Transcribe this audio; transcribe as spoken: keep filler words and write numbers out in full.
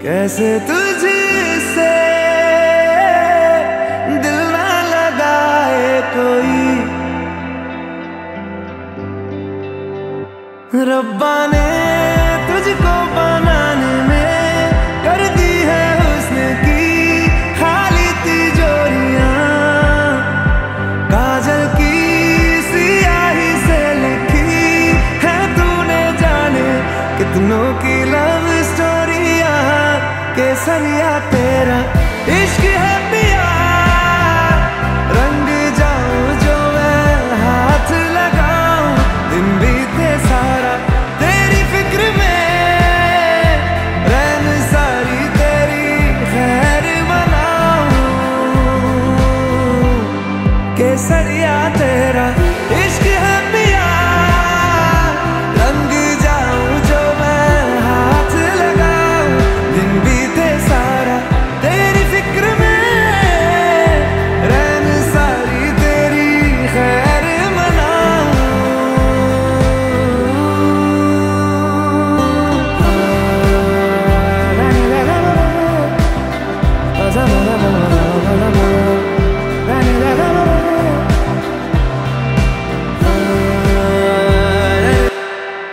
कैसे तुझसे दिल ना लगाए कोई, रब्बा ने तुझको बनाने में कर दी है हुस्न की खाली तिजोरियां, काजल की सियाही से लिखी है तूने जाने कितनों की लव स्टोरियां। केसरिया तेरा इश्क है पिया, रंग जाऊं जो मैं हाथ लगाऊं, दिन बीते सारा तेरी फिक्र में, रैन सारी तेरी खैर मनाऊं। केसरिया तेरा